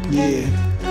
Yeah.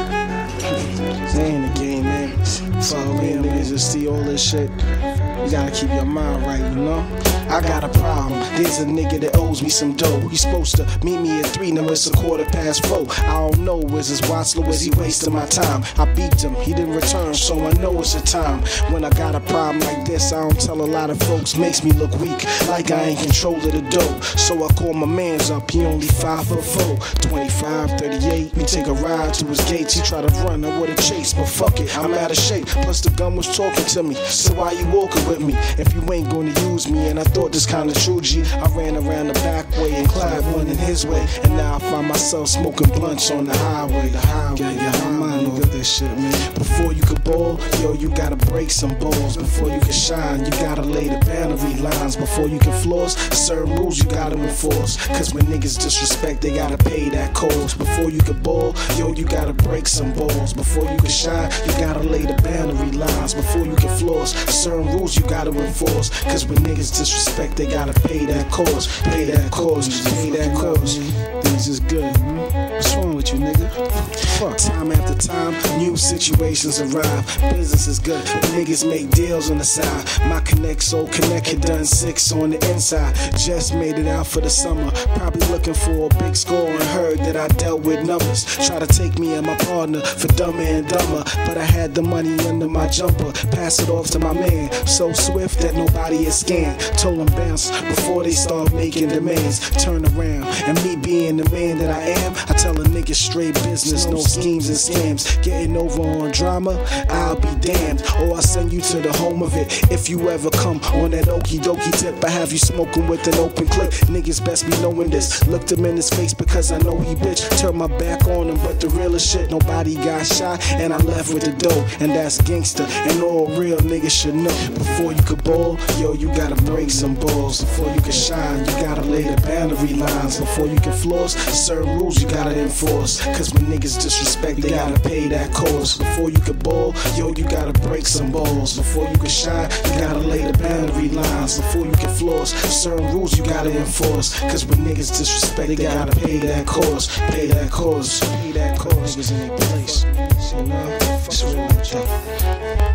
They ain't the game, man. Fuck me, niggas just see all this shit. You gotta keep your mind right, you know? I got a problem. There's a nigga that owes me some dough. He's supposed to meet me at 3, now it's 4:15. I don't know, is his Watslow, is he wasting my time? I beat him, he didn't return, so I know it's a time. When I got a problem like this, I don't tell a lot of folks, makes me look weak, like I ain't control of the dough. So I call my mans up, he only 5'4", 25, 38. We take a ride to his gates, he try to run, I would've chased, but fuck it, I'm out of shape. Plus the gun was talking to me, so why you walking with me? If you ain't gonna use me, and I thought this kinda true, G. I ran around the back way and Clyde running his way, and now I find myself smoking blunts on the highway. Yeah, mind off that shit, man. Before you could ball, yo, you gotta break some balls. Before you can shine, you gotta lay the boundary lines. Before you can floss, certain rules you gotta enforce. Cause when niggas disrespect, they gotta pay that cost. Before you can ball, yo, you gotta break some balls. Before you can shine, you gotta lay the boundary lines. Before you can floss, certain rules you gotta enforce. Cause when niggas disrespect, they gotta pay that cost. Pay that cost, pay that cost. Things is good, What's wrong with you, nigga? Fuck. Time after time, new situations arrive. Business is good, but niggas make deals on the side. My Connect Soul Connect had done 6 on the inside. Just made it out for the summer. Probably looking for a big score and heard that I dealt with numbers. Try to take me and my partner for dumber and dumber, but I had the money under my jumper. Pass it off to my man, so swift that nobody is scanned. Told him bounce before they start making demands. Turn around, and me being the man that I am, I tell a nigga straight business, no schemes and scams. Getting over on drama, I'll be damned. Or I'll send you to the home of it. If you ever come on that okie dokie tip, I have you smoking with an open clip. Niggas best be knowing this. Looked him in his face because I know he bitch. Turned my back on him, but the realest shit, nobody got shot, and I left with the dough. And that's gangster, and all real niggas should know. Before you could ball, yo, you gotta break some balls. Before you can shine, you gotta lay the boundary lines. Before you can floss, certain rules you gotta enforce. Cause when niggas disrespect, they gotta pay that cost. Before you can ball, yo, you gotta break some balls. Before you can shine, you gotta lay the boundary lines. Before you can floss, certain rules you gotta enforce. Cause when niggas disrespect, they gotta pay that cost. Pay that cost, pay that cost. Niggas in their place, you know? Fuck with that.